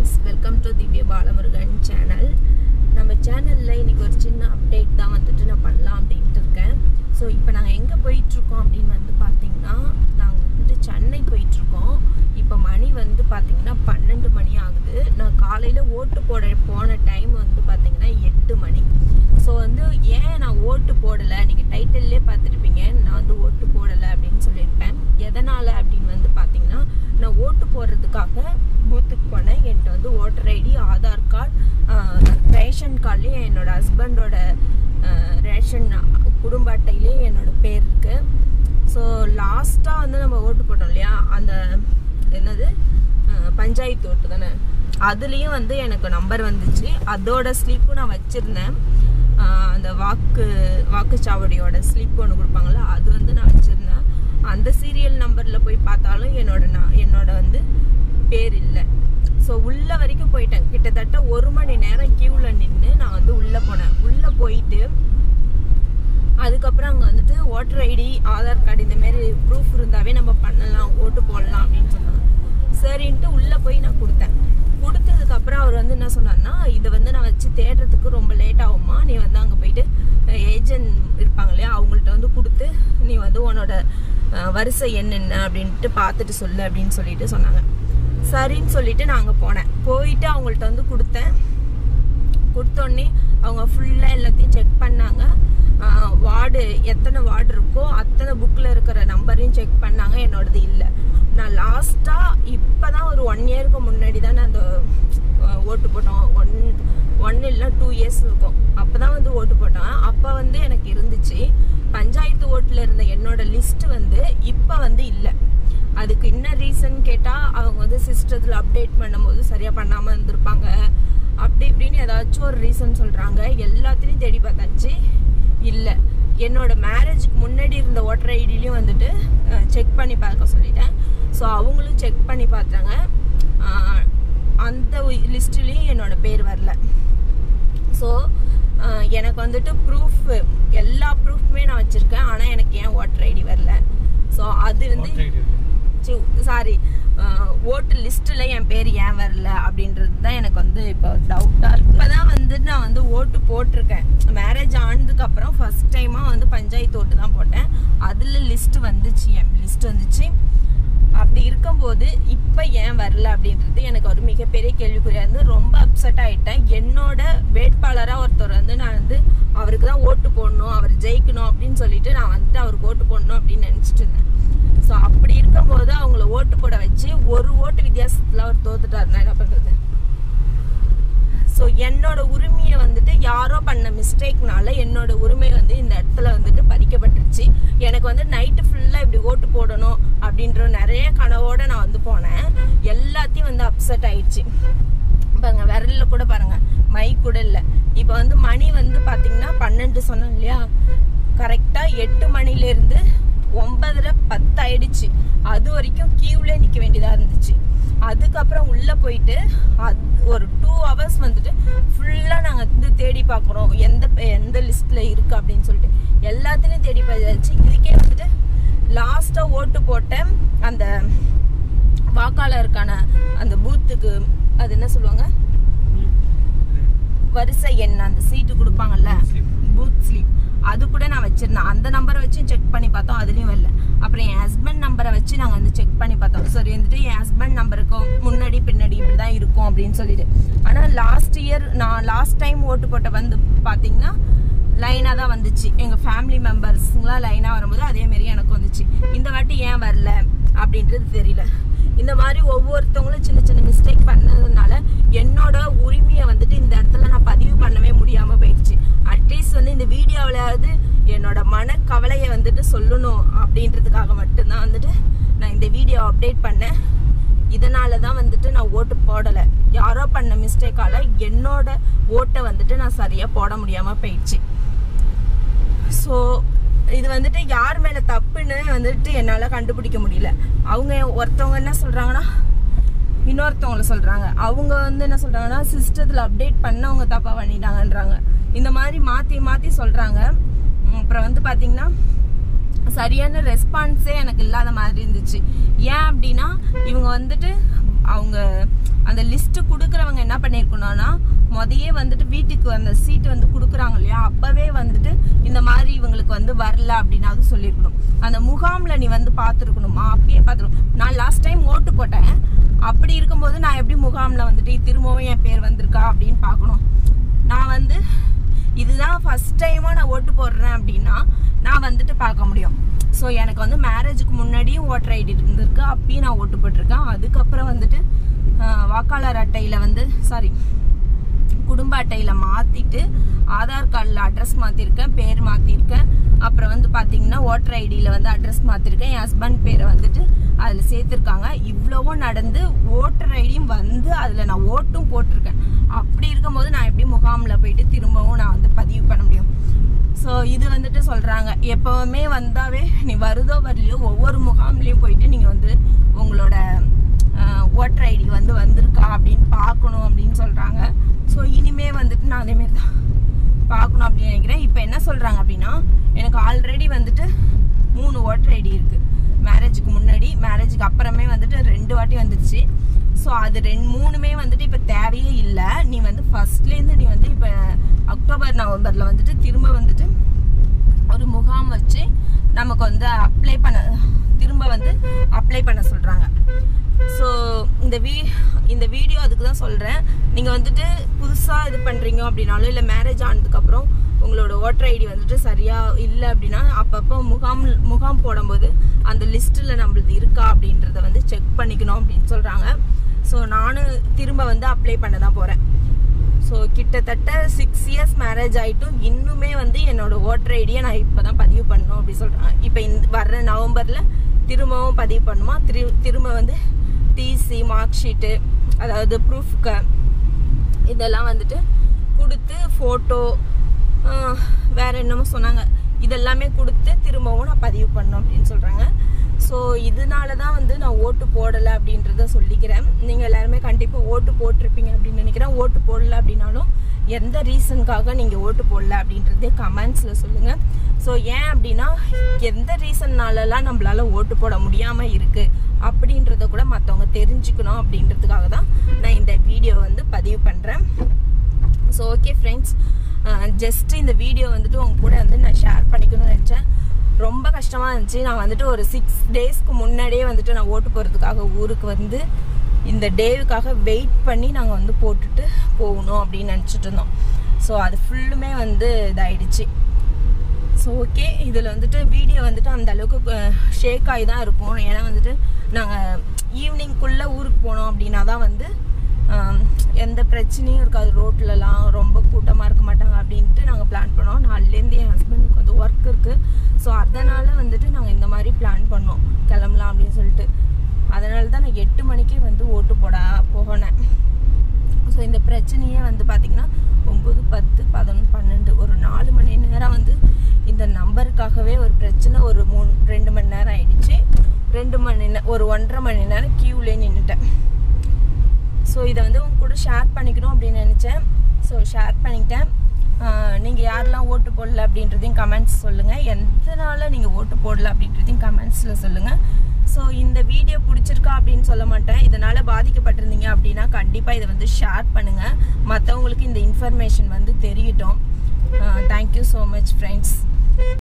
friends, welcome to Thivya Balamurugan channel. நம்ம சேனல்ல இன்னைக்கு ஒரு சின்ன அப்டேட் தான் வந்துட்டு நான் பண்ணலாம் அப்படினு இருக்கேன். சோ இப்போ நாங்க எங்க போயிட்டு இருக்கோம் அப்படினு வந்து பாத்தீங்கன்னா நாங்க வந்து சென்னை போயிட்டு இருக்கோம். இப்போ மணி வந்து பாத்தீங்கன்னா 12 மணி ஆகுது. நான் காலையில ஓட்டு போட போன டைம் வந்து பாத்தீங்கன்னா 8 மணி. சோ வந்து ஏன் நான் ஓட்டு போடல, நீங்க டைட்டில்லே பார்த்திருப்பீங்க நான் வந்து ஓட்டு போடல அப்படினு சொல்லிருப்பேன். எதனால அப்படினு வந்து பாத்தீங்கன்னா நான் ஓட்டு போடுறதுக்காக பூத்துக்கு போனேன். என்கிட்ட வந்து voter ID, Aadhaar card, ration கார்ட்லேயும் என்னோட ஹஸ்பண்டோட ரேஷன் குடும்ப அட்டையிலேயே என்னோட பேர் இருக்கு. ஸோ லாஸ்ட்டாக வந்து நம்ம ஓட்டு போட்டோம் இல்லையா, அந்த என்னது பஞ்சாயத்து ஓட்டு தானே, அதுலேயும் வந்து எனக்கு நம்பர் வந்துச்சு. அதோட ஸ்லிப்பும் நான் வச்சுருந்தேன். அந்த வாக்குச்சாவடியோட ஸ்லிப் ஒன்று கொடுப்பாங்கள்ல, அது வந்து நான் வச்சுருந்தேன். அந்த சீரியல் நம்பரில் போய் பார்த்தாலும் என்னோட வந்து பேர் இல்லை. ஸோ உள்ள வரைக்கும் போயிட்டேன். கிட்டத்தட்ட 1 மணி நேரம் கியூவில் நின்று நான் வந்து உள்ளே போனேன். உள்ளே போயிட்டு அதுக்கப்புறம் அங்கே வந்துட்டு ஓட்டர் ஐடி, ஆதார் கார்டு இந்தமாரி ப்ரூஃப் இருந்தாவே நம்ம பண்ணலாம், ஓட்டு போடலாம் அப்படின்னு சொன்னாங்க. சரின்ட்டு உள்ளே போய் நான் கொடுத்தேன். கொடுத்ததுக்கப்புறம் அவர் வந்து என்ன சொன்னார்னா, இதை வந்து நான் வச்சு தேடுறதுக்கு ரொம்ப லேட் ஆகுமா, நீ வந்து அங்கே போயிட்டு ஏஜென்ட் இருப்பாங்க இல்லையா, அவங்கள்ட்ட வந்து கொடுத்து நீ வந்து உன்னோட வரிசை என்னென்ன அப்படின்ட்டு பார்த்துட்டு சொல்லு அப்படின்னு சொல்லிட்டு சொன்னாங்க. சரின்னு சொல்லிட்டு நான் அங்கே போனேன். போயிட்டு அவங்கள்ட்ட வந்து கொடுத்தோடனே அவங்க ஃபுல்லாக எல்லாத்தையும் செக் பண்ணாங்க. வார்டு எத்தனை வார்டு இருக்கோ அத்தனை புக்கில் இருக்கிற நம்பரையும் செக் பண்ணாங்க. என்னோடது இல்லை. நான் லாஸ்ட்டாக இப்போ தான் ஒரு 1 இயருக்கு முன்னாடி தான் அந்த ஓட்டு போட்டோம். ஒன் இல்லை 2 இயர்ஸ் இருக்கும். அப்போ தான் வந்து ஓட்டு போட்டேன். அப்போ வந்து எனக்கு இருந்துச்சு. பஞ்சாயத்து ஓட்டில் இருந்த என்னோட லிஸ்ட்டு வந்து இப்போ வந்து இல்லை. அதுக்கு என்ன ரீசன் கேட்டால் அவங்க வந்து சிஸ்டத்தில் அப்டேட் பண்ணும்போது சரியாக பண்ணாமல் இருந்திருப்பாங்க, அப்படி இப்படின்னு ஏதாச்சும் ஒரு ரீசன் சொல்கிறாங்க. எல்லாத்துலேயும் தேடி பார்த்தாச்சு, இல்லை. என்னோட மேரேஜுக்கு முன்னாடி இருந்த ஓட்டர் ஐடியிலையும் வந்துட்டு செக் பண்ணி பார்க்க சொல்லிட்டேன். ஸோ அவங்களும் செக் பண்ணி பார்த்தாங்க. அந்த லிஸ்ட்லேயும் என்னோட பேர் வரல. ஸோ எனக்கு வந்துட்டு ப்ரூஃப், எல்லா ப்ரூஃப்மே நான் வச்சுருக்கேன். ஆனால் எனக்கு ஏன் ஓட்டர் ஐடி வரல? ஸோ அது வந்து ஓட்டு லிஸ்ட்டில் என் பேர் ஏன் வரல அப்படின்றது தான் எனக்கு வந்து இப்போ டவுட்டாக இருக்குது. இப்போ தான் வந்து நான் வந்து ஓட்டு போட்டிருக்கேன். மேரேஜ் ஆனதுக்கப்புறம் ஃபஸ்ட் டைமாக வந்து பஞ்சாயத்து ஓட்டு தான் போட்டேன். அதில் லிஸ்ட்டு வந்துச்சு, என் லிஸ்ட் வந்துச்சு. அப்படி இருக்கும்போது இப்போ ஏன் வரல அப்படின்றது எனக்கு ஒரு மிகப்பெரிய கேள்விக்குறியாக இருந்து ரொம்ப அப்செட் ஆகிட்டேன். என்னோட வேட்பாளராக ஒருத்தர் வந்து நான் வந்து அவருக்கு தான் ஓட்டு போடணும், அவர் ஜெயிக்கணும் அப்படின்னு சொல்லிட்டு நான் வந்துட்டு அவருக்கு ஓட்டு போடணும் அப்படின்னு நினச்சிட்டு இருந்தேன். ஸோ அப்படி இருக்கும்போது அவங்கள ஓட்டு போட வச்சு ஒரு ஓட்டு வித்தியாசத்தில் அவர் தோத்துட்டாருன்னா என்ன பண்ணுறது? ஸோ என்னோட உரிமையை வந்துட்டு யாரோ பண்ண மிஸ்டேக்னால என்னோட உரிமை வந்து இந்த இடத்துல வந்துட்டு பறிக்கப்பட்டுருச்சு. எனக்கு வந்து நைட்டு ஃபுல்லாக இப்படி ஓட்டு போடணும் அப்படின்ற நிறைய கனவோட நான் வந்து போனேன். எல்லாத்தையும் வந்து அப்செட் ஆயிடுச்சு. பாருங்க, விரலில் கூட பாருங்க, மை கூட இல்லை. இப்போ வந்து மணி வந்து பார்த்தீங்கன்னா 12 சொன்னேன் இல்லையா, கரெக்டாக 8 மணிலேருந்து 9:10 ஆயிடுச்சு. அது வரைக்கும் கியூவில் நிற்க வேண்டியதாக இருந்துச்சு. அதுக்கப்புறம் உள்ளே போயிட்டு ஒரு 2 ஹவர்ஸ் வந்துட்டு ஃபுல்லாக நாங்கள் வந்து தேடி பார்க்குறோம் எந்த லிஸ்ட்டில் இருக்குது அப்படின்னு சொல்லிட்டு எல்லாத்துலேயும் தேடி பார்த்தாச்சு. இதுக்கே வந்துட்டு லாஸ்ட்டாக ஓட்டு போட்டேன் அந்த வாக்காளருக்கான அந்த பூத்துக்கு, அது என்ன சொல்லுவாங்க, வரிசை எண், அந்த சீட்டு கொடுப்பாங்கல்ல, பூத் ஸ்லிப், அது கூட நான் வச்சிருந்தேன். அந்த நம்பரை வச்சு செக் பண்ணி பார்த்தோம், அதுலேயும் வரல. அப்புறம் என் ஹஸ்பண்ட் நம்பரை வச்சு நாங்கள் வந்து செக் பண்ணி பார்த்தோம். சரி வந்துட்டு என் ஹஸ்பண்ட் நம்பருக்கும் முன்னாடி பின்னாடி இப்படி தான் இருக்கும் அப்படின்னு சொல்லிட்டு. ஆனால் லாஸ்ட் இயர் நான் லாஸ்ட் டைம் ஓட்டு போட்ட வந்து பார்த்தீங்கன்னா லைனாக தான் வந்துச்சு. எங்கள் ஃபேமிலி மெம்பர்ஸுங்களாம் லைனாக வரும்போது அதேமாரி எனக்கு வந்துச்சு. இந்த வாட்டி ஏன் வரல அப்படின்றது தெரியல. இந்த மாதிரி ஒவ்வொருத்தவங்களும் சின்ன சின்ன மிஸ்டேக் பண்ணதுனால என்னோட உரிமையை வந்துட்டு இந்த இடத்துல நான் பதிவு பண்ணவே முடியாமல் போயிடுச்சு. அட்லீஸ்ட் வந்து இந்த வீடியோவிலாவது என்னோட மனக்கவலையை வந்துட்டு சொல்லணும் அப்படின்றதுக்காக மட்டும்தான் வந்துட்டு நான் இந்த வீடியோ அப்டேட் பண்ணேன். இதனால தான் வந்துட்டு நான் ஓட்டு போடலை. யாரோ பண்ண மிஸ்டேக்கால என்னோட ஓட்டை வந்துட்டு நான் சரியாக போட முடியாமல் போயிடுச்சு. ஸோ இது வந்துட்டு யார் மேலே தப்புன்னு வந்துட்டு என்னால் கண்டுபிடிக்க முடியல. அவங்க ஒருத்தவங்க என்ன சொல்கிறாங்கன்னா இன்னொருத்தவங்களை சொல்கிறாங்க, அவங்க வந்து என்ன சொல்கிறாங்கன்னா சிஸ்டத்தில் அப்டேட் பண்ண அவங்க தப்பாக பண்ணிட்டாங்கன்றாங்க. இந்த மாதிரி மாற்றி மாற்றி சொல்கிறாங்க. அப்புறம் வந்து பார்த்திங்கன்னா சரியான ரெஸ்பான்ஸே எனக்கு இல்லாத மாதிரி இருந்துச்சு. ஏன் அப்படின்னா இவங்க வந்துட்டு அவங்க அந்த லிஸ்ட்டு கொடுக்குற அவங்க என்ன பண்ணியிருக்கணும்னா முதையே வந்துட்டு வீட்டுக்கு அந்த சீட்டு வந்து கொடுக்குறாங்க இல்லையா, அப்பவே வந்துட்டு இந்த மாதிரி இவங்களுக்கு வந்து வரல அப்படின்னாவது சொல்லியிருக்கணும். அந்த முகாமில் நீ வந்து பார்த்துருக்கணுமா, அப்பயே பார்த்துருக்கணும். நான் லாஸ்ட் டைம் ஓட்டு போட்டேன், அப்படி இருக்கும்போது நான் எப்படி முகாமில் வந்துட்டு திரும்பவும் என் பேர் வந்திருக்கா அப்படின்னு பார்க்கணும். நான் வந்து இதுதான் ஃபர்ஸ்ட் டைமாக நான் ஓட்டு போடுறேன் அப்படின்னா நான் வந்துட்டு பார்க்க முடியும். ஸோ எனக்கு வந்து மேரேஜுக்கு முன்னாடியும் ஓட்டர் ஐடி இருந்திருக்கு, அப்பயும் நான் ஓட்டு போட்டிருக்கேன். அதுக்கப்புறம் வந்துட்டு வாக்காளர் அட்டையில் வந்து குடும்ப அட்டையில் மாற்றிட்டு ஆதார் கார்டில் அட்ரஸ் மாற்றிருக்கேன், பேர் மாற்றிருக்கேன். அப்புறம் வந்து பார்த்தீங்கன்னா ஓட்டர் ஐடியில் வந்து அட்ரஸ் மாற்றிருக்கேன். என் ஹஸ்பண்ட் பேரை வந்துட்டு அதில் சேர்த்துருக்காங்க. இவ்வளவும் நடந்து ஓட்டர் ஐடியும் வந்து அதில் நான் ஓட்டும் போட்டிருக்கேன். அப்படி இருக்கும்போது நான் எப்படி முகாமில் போயிட்டு திரும்பவும் நான் வந்து பதிவு பண்ண முடியும்? ஸோ இது வந்துட்டு சொல்கிறாங்க, எப்போவுமே வந்தாவே நீ வருதோ வரலையோ ஒவ்வொரு முகாம்லேயும் போயிட்டு நீங்கள் வந்து உங்களோட ஓட்டர் ஐடி வந்து வந்திருக்கா அப்படின்னு பார்க்கணும் அப்படின்னு சொல்கிறாங்க. ஸோ இனிமே வந்துட்டு நான் அதேமாரி தான் பார்க்கணும் அப்படின்னு நினைக்கிறேன். இப்போ என்ன சொல்கிறாங்க அப்படின்னா, எனக்கு ஆல்ரெடி வந்துட்டு 3 ஓட்டர் ஐடி இருக்குது. மேரேஜுக்கு முன்னாடி, மேரேஜுக்கு அப்புறமே வந்துட்டு 2 வாட்டி வந்துடுச்சு. ஸோ அது 3மே வந்துட்டு இப்போ தேவையே இல்லை. நீ வந்து ஃபர்ஸ்ட்லேருந்து நீ வந்து இப்போ அக்டோபர் நவம்பரில் வந்துட்டு திரும்ப வந்துட்டு ஒரு முகாம் வச்சு நமக்கு வந்து திரும்ப வந்து அப்ளை பண்ண சொல்கிறாங்க. ஸோ இந்த வீடியோ அதுக்கு தான் சொல்கிறேன். நீங்கள் வந்துட்டு புதுசாக இது பண்ணுறீங்க அப்படின்னாலும், இல்லை மேரேஜ் ஆனதுக்கப்புறம் உங்களோட ஓட்டர் ஐடி வந்துட்டு சரியாக இல்லை அப்படின்னா அப்பப்போ முகாம் போடும்போது அந்த லிஸ்ட்டில் நம்மளுது இருக்கா அப்படின்றத வந்து செக் பண்ணிக்கணும் அப்படின்னு சொல்கிறாங்க. ஸோ நானும் திரும்ப வந்து அப்ளை பண்ண தான் போகிறேன். ஸோ கிட்டத்தட்ட 6 இயர்ஸ் மேரேஜ் ஆகிட்டும் இன்னுமே வந்து என்னோட ஓட்டர் ஐடியை நான் இப்போ தான் பதிவு பண்ணணும் அப்படின்னு சொல்கிறாங்க. இப்போ வர்ற நவம்பரில் திரும்பவும் பதிவு பண்ணுமா, திரும்ப வந்து டிசி, மார்க் ஷீட்டு, அதாவது ப்ரூஃப்க்கு இதெல்லாம் வந்துட்டு கொடுத்து ஃபோட்டோ வேறு என்னமோ சொன்னாங்க, இதெல்லாமே கொடுத்து திரும்பவும் நான் பதிவு பண்ணணும் அப்படின்னு சொல்கிறாங்க. ஸோ இதனால தான் வந்து நான் ஓட்டு போடலை அப்படின்றத சொல்லிக்கிறேன். நீங்கள் எல்லாருமே கண்டிப்பாக ஓட்டு போட்டிருப்பீங்க அப்படின்னு நினைக்கிறேன். ஓட்டு போடலை அப்படின்னாலும் எந்த ரீசனுக்காக நீங்கள் ஓட்டு போடல அப்படின்றதே கமெண்ட்ஸில் சொல்லுங்கள். ஸோ ஏன் அப்படின்னா எந்த ரீசன்னாலலாம் நம்மளால ஓட்டு போட முடியாமல் இருக்குது அப்படின்றத கூட மற்றவங்க தெரிஞ்சுக்கணும் அப்படின்றதுக்காக தான் நான் இந்த வீடியோ வந்து பதிவு பண்ணுறேன். ஸோ ஓகே ஃப்ரெண்ட்ஸ், ஜஸ்ட் இந்த வீடியோ வந்துட்டு உங்க கூட வந்து நான் ஷேர் பண்ணிக்கணும்னு நினச்சேன். ரொம்ப கஷ்டமாக இருந்துச்சு. நான் வந்துட்டு ஒரு 6 டேஸ்க்கு முன்னாடியே வந்துட்டு நான் ஓட்டு போகிறதுக்காக ஊருக்கு வந்து இந்த டேவுக்காக வெயிட் பண்ணி நாங்கள் வந்து போட்டுட்டு போகணும் அப்படின்னு நினச்சிட்டு இருந்தோம். ஸோ அது ஃபுல்லுமே வந்து இதாகிடுச்சு. ஸோ ஓகே, இதில் வந்துட்டு வீடியோ வந்துட்டு அந்த அளவுக்கு ஷேக் ஆகி தான் இருக்கும். ஏன்னா வந்துட்டு நாங்கள் ஈவினிங்குள்ளே ஊருக்கு போனோம் அப்படின்னா தான் வந்து எந்த பிரச்சனையும் இருக்காது, ரோட்லலாம் ரொம்ப கூட்டமாக இருக்க மாட்டாங்க அப்படின்ட்டு நாங்கள் பிளான் பண்ணோம். நாலுலேருந்து என் ஹஸ்பண்டுக்கு வந்து ஒர்க் இருக்குது. ஸோ அதனால் வந்துட்டு நாங்கள் இந்த மாதிரி பிளான் பண்ணோம் கிளம்பலாம் அப்படின்னு சொல்லிட்டு. அதனால தான் நான் 8 மணிக்கே வந்து ஓட்டு போனேன். ஸோ இந்த பிரச்சனையே வந்து பார்த்திங்கன்னா 9, 10, 11, 12 ஒரு 4 மணி நேரம் வந்து இந்த நம்பருக்காகவே ஒரு பிரச்சனை. ஒரு 2 மணி நேரம் ஆயிடுச்சு. 2 மணி நேரம் ஒரு 1.5 மணி நேரம் கியூலே நின்றுட்டேன். ஸோ இதை வந்து உங்க கூட ஷேர் பண்ணிக்கணும் அப்படின்னு நினச்சேன். ஸோ ஷேர் பண்ணிக்கிட்டேன். நீங்கள் யாரெல்லாம் ஓட்டு போடல அப்படின்றதையும் கமெண்ட்ஸ் சொல்லுங்கள். எதனால நீங்கள் ஓட்டு போடல அப்படின்றதையும் கமெண்ட்ஸில் சொல்லுங்கள். ஸோ இந்த வீடியோ பிடிச்சிருக்கா அப்படின்னு சொல்ல மாட்டேன். இதனால் பாதிக்கப்பட்டிருந்தீங்க அப்படின்னா கண்டிப்பாக இதை வந்து ஷேர் பண்ணுங்கள். மற்றவங்களுக்கு இந்த இன்ஃபர்மேஷன் வந்து தெரியட்டும். Thank you so much friends.